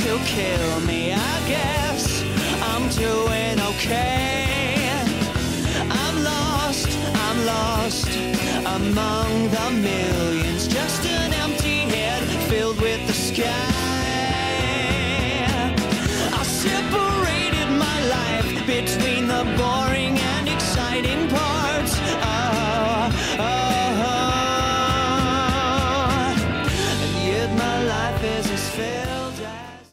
to kill me, I guess I'm doing okay. I'm lost among the millions, just an empty head filled with the sky. I separated my life between the boring